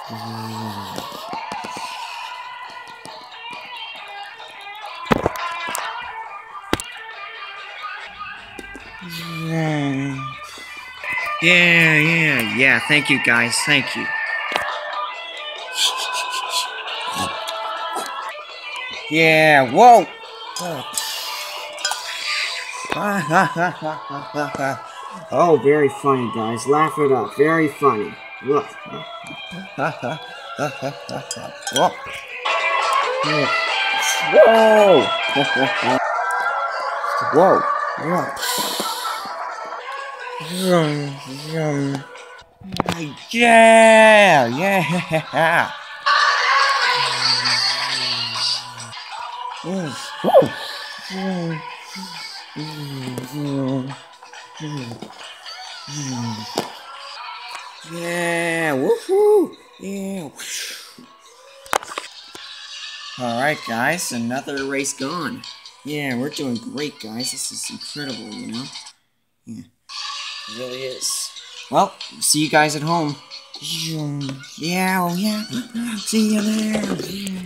Yeah. Thank you, guys. Thank you. Yeah. Whoa. Oh, very funny, guys. Laugh it up. Very funny. Look. Whoa. Whoa. Whoa. Whoa. Yeah. Yeah, woohoo! Yeah. Alright, guys, another race gone. Yeah, we're doing great, guys. This is incredible, you know? Yeah, it really is. Well, see you guys at home. Yeah, oh yeah. See you there.